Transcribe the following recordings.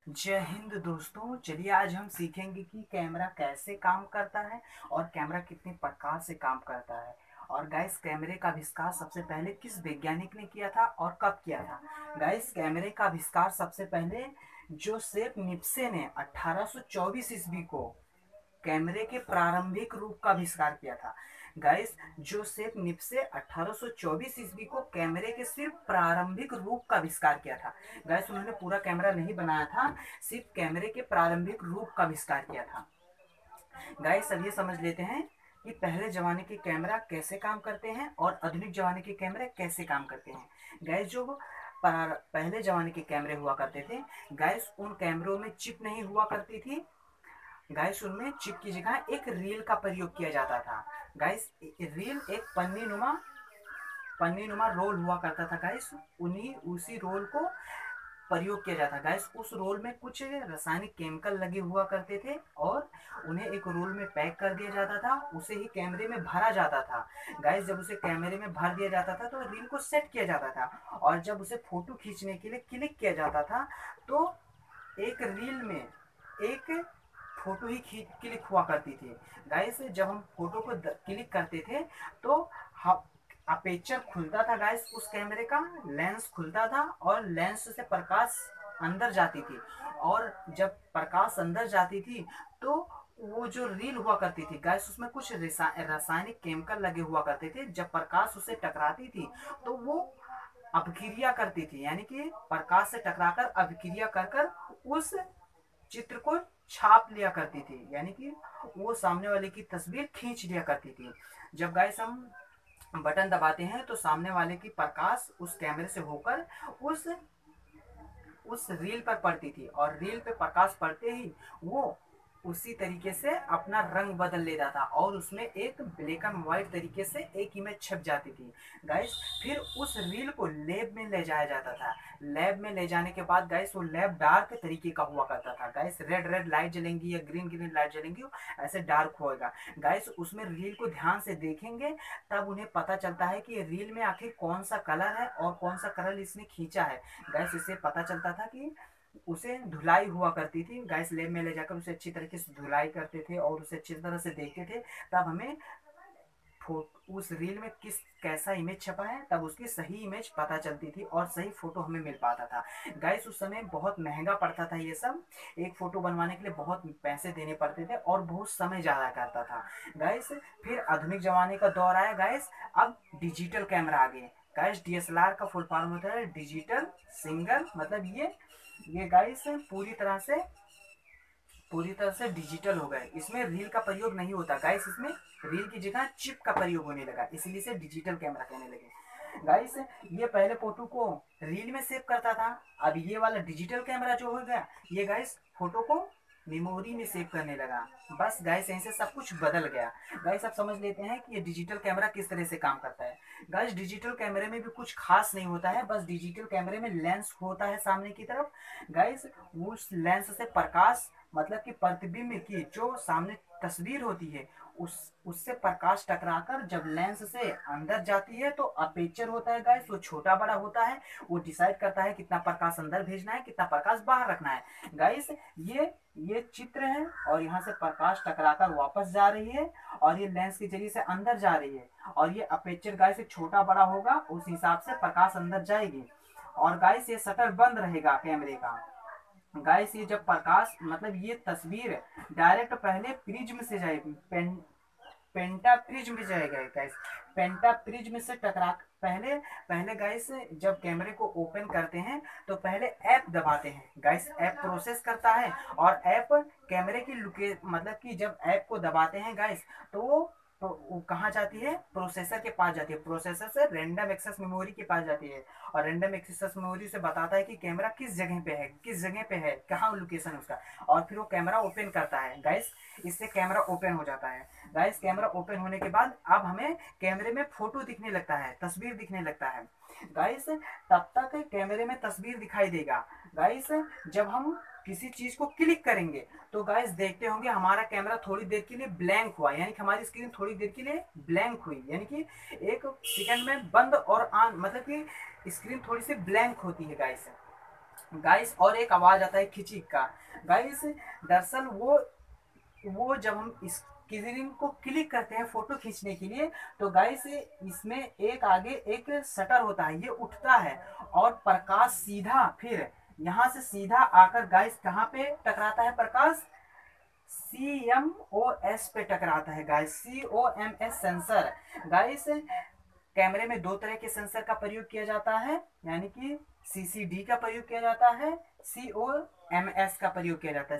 जय हिंद दोस्तों। चलिए आज हम सीखेंगे कि कैमरा कैसे काम करता है और कैमरा कितने प्रकार से काम करता है। और गाइस, कैमरे का आविष्कार सबसे पहले किस वैज्ञानिक ने किया था और कब किया था। गाइस, कैमरे का आविष्कार सबसे पहले जोसेफ निप्से ने 1824 ईस्वी को कैमरे के प्रारंभिक रूप का आविष्कार किया था। गाइस, जोसेफ निप्से 1824 ईस्वी को कैमरे के सिर्फ प्रारंभिक रूप का आविष्कार किया था। गाइस, उन्होंने पूरा कैमरा नहीं बनाया था, सिर्फ कैमरे के प्रारंभिक रूप का आविष्कार किया था। गाइस, अब ये समझ लेते हैं कि पहले जमाने के कैमरा कैसे काम करते हैं और आधुनिक जमाने के कैमरे कैसे काम करते हैं। गाइस, जो पहले जमाने के कैमरे हुआ करते थे, गाइस उन कैमरों में चिप नहीं हुआ करती थी। गाइस, उनमें चिप की जगह एक रील का प्रयोग किया जाता था। गाइस, रील एक पन्नी नुमा रोल हुआ करता था। गाइस, उन्हीं उसी रोल को प्रयोग किया जाता। गाइस, उस रोल में कुछ रासायनिक केमिकल लगे हुआ करते थे और उन्हें एक रोल में पैक कर दिया जाता था, उसे ही कैमरे में भरा जाता था। गाइस, जब उसे कैमरे में भर दिया जाता था तो रील को सेट किया जाता था और जब उसे फोटो खींचने के लिए क्लिक किया जाता था तो एक रील में एक फोटो ही खींच क्लिक हुआ करती थी। गाइस, जब हम फोटो को क्लिक करते थे तो अपेचर खुलता था। गाइस, उस कैमरे का लेंस खुलता था और लेंस से प्रकाश अंदर जाती थी। और जब प्रकाश अंदर जाती थी तो वो जो रील हुआ करती थी गाइस, उसमें कुछ रासायनिक केमिकल लगे हुआ करते थे। जब प्रकाश उसे टकराती थी तो वो अपक्रिया करती थी, यानी कि प्रकाश से टकराकर अभिक्रिया कर कर उस चित्र को छाप लिया करती थी, यानी कि वो सामने वाले की तस्वीर खींच लिया करती थी। जब गाइस हम बटन दबाते हैं तो सामने वाले की प्रकाश उस कैमरे से होकर उस रील पर पड़ती थी और रील पे प्रकाश पड़ते ही वो उसी तरीके से अपना रंग बदल लेता था और उसमें एक ब्लैक एंड व्हाइट तरीके से एक इमेज छप जाती थी। गाइस, फिर उस रील को लैब में ले जाया जाता था। लैब में ले जाने के बाद गाइस वो लैब डार्क तरीके का हुआ करता था। गाइस, रेड रेड लाइट जलेंगी या ग्रीन ग्रीन लाइट जलेंगी, ऐसे डार्क होएगा। गाइस, उसमें रील को ध्यान से देखेंगे तब उन्हें पता चलता है कि रील में आखिर कौन सा कलर है और कौन सा कलर इसने खींचा है। गैस, इससे पता चलता था कि उसे धुलाई हुआ करती थी। गैस, लेब में ले जाकर उसे अच्छी तरीके से धुलाई करते थे और उसे अच्छी तरह से देखते थे। तब हमें उस रील में किस कैसा इमेज छपा है तब उसकी सही इमेज पता चलती थी और सही फोटो हमें मिल पाता था। गैस, उस समय बहुत महंगा पड़ता था ये सब। एक फोटो बनवाने के लिए बहुत पैसे देने पड़ते थे और बहुत समय ज्यादा करता था। गैस, फिर आधुनिक जमाने का दौर आया। गैस, अब डिजिटल कैमरा आ गए। गैस, डीएसएलआर का फुल फॉर्म होता है डिजिटल सिंगल, मतलब ये गाइस पूरी तरह से डिजिटल हो गए। इसमें रील का प्रयोग नहीं होता। गाइस, इसमें रील की जगह चिप का प्रयोग होने लगा, इसलिए से डिजिटल कैमरा कहने लगे। गाइस, ये पहले फोटो को रील में सेव करता था। अब ये वाला डिजिटल कैमरा जो हो गया, ये गाइस फोटो को मेमोरी में सेव करने लगा। बस गाइस, यहीं से सब कुछ बदल गया। गाइस, अब समझ लेते हैं कि ये डिजिटल कैमरा किस तरह से काम करता है। गाइस, डिजिटल कैमरे में भी कुछ खास नहीं होता है, बस डिजिटल कैमरे में लेंस होता है सामने की तरफ। गाइस, उस लेंस से प्रकाश, मतलब कि प्रतिबिंब की जो सामने तस्वीर होती है, उससे प्रकाश टकराकर जब लेंस से अंदर जाती है तो अपेचर होता है। गाइस, वो छोटा बड़ा होता है। वो डिसाइड करता है कितना प्रकाश अंदर भेजना है, कितना प्रकाश बाहर रखना है। गाइस, ये चित्र है और यहाँ से प्रकाश टकराकर वापस जा रही है और ये लेंस के जरिए से अंदर जा रही है और ये अपेचर गाइस छोटा बड़ा होगा, उस हिसाब से प्रकाश अंदर जाएगी। और गाइस, ये शटर बंद रहेगा कैमरे का। गाइस, ये जब प्रकाश, मतलब ये तस्वीर डायरेक्ट पहले प्रिज्म से जाएगी, पेंटा प्रिज्म में जाएगा। गाइस, पेंटा प्रिज्म से टकरा पहले पहले गाइस, जब कैमरे को ओपन करते हैं तो पहले ऐप दबाते हैं। गाइस, ऐप प्रोसेस करता है और ऐप कैमरे की लुके, मतलब कि जब ऐप को दबाते हैं गाइस तो वो कहाँ जाती है, प्रोसेसर के पास जाती है। प्रोसेसर से रैंडम एक्सेस मेमोरी के पास जाती है और रैंडम एक्सेस मेमोरी से बताता है कि कैमरा किस जगह पे है, किस जगह पे है, कहाँ लोकेशन है उसका। और फिर वो कैमरा ओपन करता है। गाइस, इससे कैमरा ओपन हो जाता है। गाइस, कैमरा ओपन होने के बाद अब हमें कैमरे में फोटो दिखने लगता है, तस्वीर दिखने लगता है। गाइस, तब तक कैमरे में तस्वीर दिखाई देगा। गाइस, जब हम किसी चीज को क्लिक करेंगे तो गाइस देखते होंगे हमारा कैमरा थोड़ी देर के लिए ब्लैंक हुआ, यानी कि हमारी स्क्रीन थोड़ी देर के लिए ब्लैंक हुई, यानी कि एक सेकंड में बंद और ऑन, मतलब कि स्क्रीन थोड़ी सी ब्लैंक होती है। गाइस, गाइस और एक आवाज आता है खिचिक का। गाइस दरअसल वो जब हम इस स्क्रीन को क्लिक करते हैं फोटो खींचने के लिए, तो गाइस इसमें एक आगे एक शटर होता है, ये उठता है और प्रकाश सीधा फिर यहाँ से सीधा आकर गाइस कहाँ पे टकराता है प्रकाश, CMOS पे टकराता है गाइस, COMS सेंसर। गाइस कैमरे में दो तरह के सेंसर का प्रयोग किया जाता है, यानी कि CCD का प्रयोग किया जाता है, COMS का प्रयोग किया जाता है,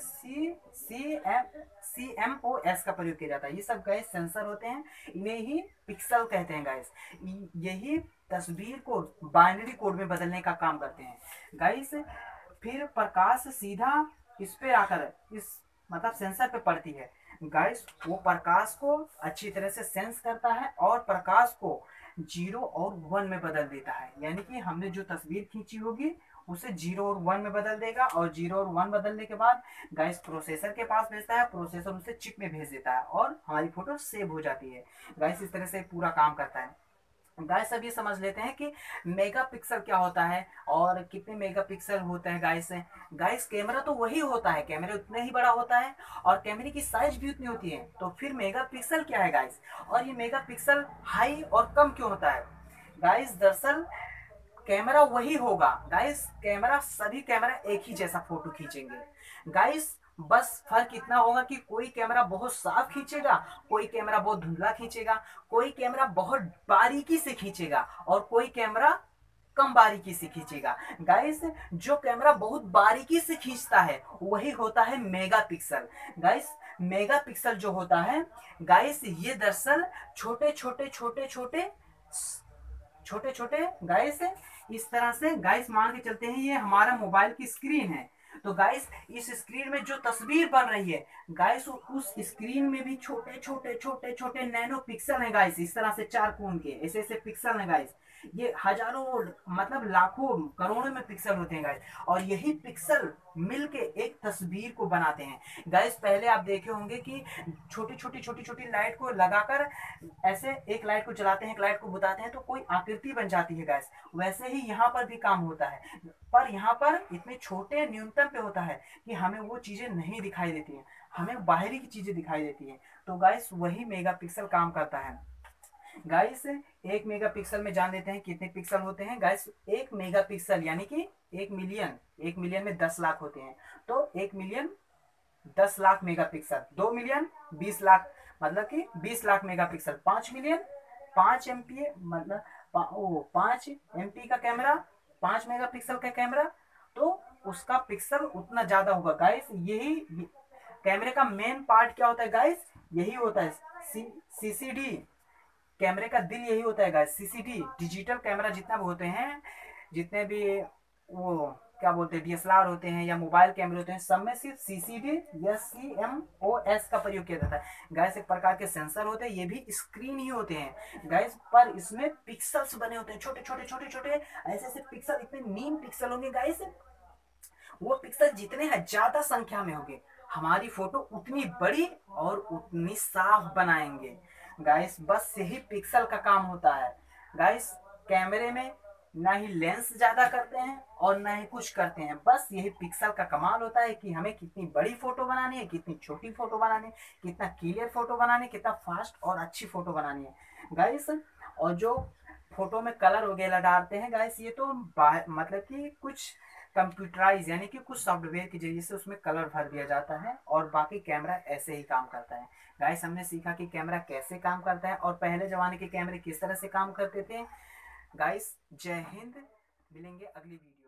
CMOS का प्रयोग किया जाता है। ये सब गाइस सेंसर होते हैं, इन्हें ही पिक्सल कहते हैं गाइस। यही तस्वीर को बाइनरी कोड में बदलने का काम करते हैं गाइस। फिर प्रकाश सीधा इस पे आकर इस मतलब सेंसर पे पड़ती है गाइस, वो प्रकाश को अच्छी तरह से सेंस करता है और प्रकाश को 0 और 1 में बदल देता है, यानी कि हमने जो तस्वीर खींची होगी उसे 0 और 1 में बदल देगा, और 0 और 1 बदलने के बाद गाइस प्रोसेसर के पास भेजता है, प्रोसेसर उसे चिप में भेज देता है और हमारी फोटो सेव हो जाती है गाइस। इस तरह से पूरा काम करता है गाइस। अब ये समझ लेते हैं कि मेगापिक्सल क्या होता है और कितने मेगापिक्सल होते हैं गाइस। गाइस कैमरा तो वही होता है, कैमरा उतना ही बड़ा होता है और कैमरे की साइज भी उतनी होती है, तो फिर मेगापिक्सल क्या है गाइस, और ये मेगापिक्सल हाई और कम क्यों होता है गाइस। दरअसल कैमरा वही होगा गाइस, कैमरा सभी कैमरा एक ही जैसा फोटो खींचेंगे गाइस, बस फर्क इतना होगा कि कोई कैमरा बहुत साफ खींचेगा, कोई कैमरा बहुत धुंधला खींचेगा, कोई कैमरा बहुत बारीकी से खींचेगा और कोई कैमरा कम बारीकी से खींचेगा गाइस। जो कैमरा बहुत बारीकी से खींचता है वही होता है मेगापिक्सल गाइस। मेगापिक्सल जो होता है गाइस, ये दरअसल छोटे छोटे छोटे छोटे छोटे छोटे गाइस, इस तरह से गाइस मान के चलते हैं ये हमारा मोबाइल की स्क्रीन है, तो गाइस इस स्क्रीन में जो तस्वीर बन रही है गाइस, उस स्क्रीन में भी छोटे छोटे छोटे छोटे नैनो पिक्सल है गाइस, इस तरह से चार कोण के ऐसे ऐसे पिक्सल है गाइस। ये हजारों मतलब लाखों करोड़ों में पिक्सल होते हैं गाइस, और यही पिक्सल मिलके एक तस्वीर को बनाते हैं गाइस। पहले आप देखे होंगे कि छोटी छोटी छोटी छोटी लाइट को लगाकर ऐसे एक लाइट को जलाते हैं, एक लाइट को बुताते हैं तो कोई आकृति बन जाती है गैस, वैसे ही यहाँ पर भी काम होता है, पर यहाँ पर इतने छोटे न्यूनतम पे होता है कि हमें वो चीजें नहीं दिखाई देती हैं, हमें बाहरी की चीजें दिखाई देती हैं। तो गाइस वही मेगापिक्सल काम करता है गाइस। एक मेगापिक्सल में जान लेते हैं कितने पिक्सल होते हैं गाइस। एक मेगापिक्सल यानी कि 1 मिलियन, 1 मिलियन में 10 लाख होते हैं, तो 1 million 10 lakh megapixel, 2 million 20 lakh, मतलब कि 20 लाख मेगापिक्सल, 5 मिलियन 5 MP मतलब 5 MP का कैमरा, 5 मेगापिक्सल का कैमरा, तो उसका पिक्सल उतना ज्यादा होगा गाइस। यही कैमरे का मेन पार्ट क्या होता है गाइस, यही होता है CCD, कैमरे का दिल यही होता है गाइस, CCD। डिजिटल कैमरा जितना भी होते हैं, जितने भी वो क्या बोलते हैं DSLR होते हैं या मोबाइल कैमरे होते हैं, सब में सिर्फ CCD या CMOS का प्रयोग किया जाता है गैस। एक प्रकार के सेंसर होते हैं, ये भी स्क्रीन ही होते हैं गैस, पर इसमें पिक्सल्स बने होते हैं, छोटे छोटे छोटे छोटे ऐसे ऐसे पिक्सल, इतने नीम पिक्सल होंगे गाइस। वो पिक्सल जितने हैं ज्यादा संख्या में होंगे, हमारी फोटो उतनी बड़ी और उतनी साफ बनाएंगे गाइस। बस यही पिक्सल का काम होता है गाइस। कैमरे में ना ही लेंस ज्यादा करते हैं और ना ही कुछ करते हैं, बस यही पिक्सल का कमाल होता है कि हमें कितनी बड़ी फोटो बनानी है, कितनी छोटी फोटो बनानी है, कितना क्लियर फोटो बनानी है, कितना फास्ट और अच्छी फोटो बनानी है गाइस। और जो फोटो में कलर वगैरह डालते हैं गाइस, ये तो मतलब कि कुछ कंप्यूटराइज यानी कि कुछ सॉफ्टवेयर के जरिए से उसमें कलर भर दिया जाता है, और बाकी कैमरा ऐसे ही काम करता है गाइस। हमने सीखा कि कैमरा कैसे काम करता है और पहले जमाने के कैमरे किस तरह से काम करते थे गाइस। जय हिंद, मिलेंगे अगली वीडियो।